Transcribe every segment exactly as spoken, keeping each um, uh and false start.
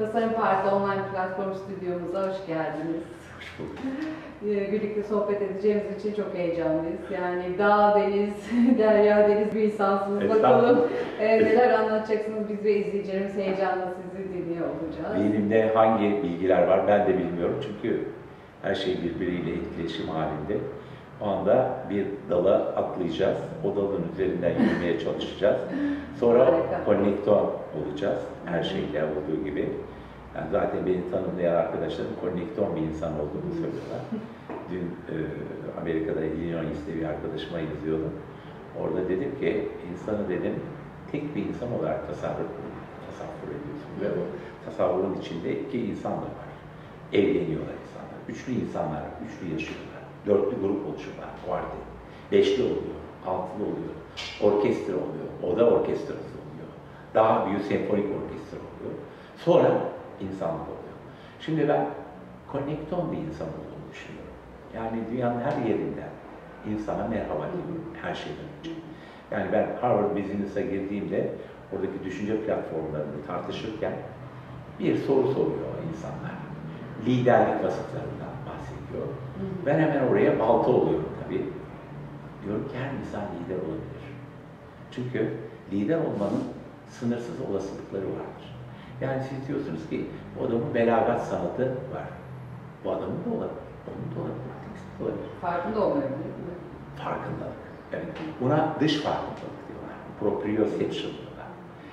Tasarım Parti online platform stüdyomuza hoş geldiniz. Hoş bulduk. Birlikte sohbet edeceğimiz için çok heyecanlıyız. Yani dağ, deniz, derya, deniz bir insansınız. Bakalım e, neler anlatacaksınız, biz ve izleyicilerimiz heyecanla sizi dinliyor olacağız. Beynimde hangi bilgiler var ben de bilmiyorum çünkü her şey birbiriyle etkileşim halinde. O anda bir dala atlayacağız, o dalın üzerinden yürümeye çalışacağız. Sonra konnekton olacağız, her şeyle olduğu gibi. Yani zaten beni tanımlayan arkadaşlarım konnekton bir insan olduğumu söylüyorlar. Dün e, Amerika'da Illinois'te bir arkadaşıma yazıyordum. Orada dedim ki, insanı dedim, tek bir insan olarak tasavvur, tasavvur ediyorsun. Ve o tasavvurun içinde iki insan da var. Evleniyorlar insanlar. Üçlü insanlar, üçlü yaşıyorlar. Dörtlü grup oluşuyorlar, kuartet. Beşli oluyor, altılı oluyor, orkestra oluyor, oda orkestrası oluyor. Daha büyük senfonik orkestra oluyor. Sonra insanlık oluyor. Şimdi ben konnekton bir insan olduğunu düşünüyorum. Yani dünyanın her yerinden insana merhaba diyorum her şeyden önce. Yani ben Harvard Business'a girdiğimde oradaki düşünce platformlarını tartışırken bir soru soruyor insanlar. Liderlik vasıflarından bahsediyor. Ben hemen oraya balta oluyorum tabii. Diyorum ki her insan lider olabilir. Çünkü lider olmanın sınırsız olasılıkları vardır. Yani siz diyorsunuz ki bu adamın belagat sanatı var. Bu adamın da olabilir. Onun da olabilir. olabilir. Farkında olmayabilir mi? Farkındalık. Yani buna dış farkındalık diyorlar. Proprioception diyorlar.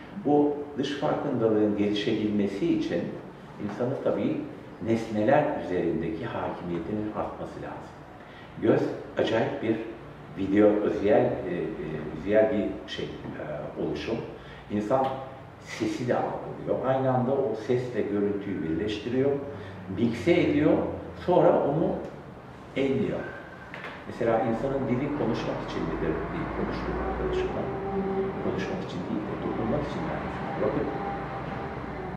Bu dış farkındalığın gelişebilmesi için insanın tabii nesneler üzerindeki hakimiyetinin artması lazım. Göz acayip bir video, özel, e, e, özel bir şey, e, oluşum. İnsan sesi de algılıyor. Aynı anda o sesle görüntüyü birleştiriyor, mikse ediyor, sonra onu elliyor. Mesela insanın dili konuşmak için midir? Değil, konuştuğum arkadaşımla. Konuşmak için değil de dokunmak için yani. Bakın,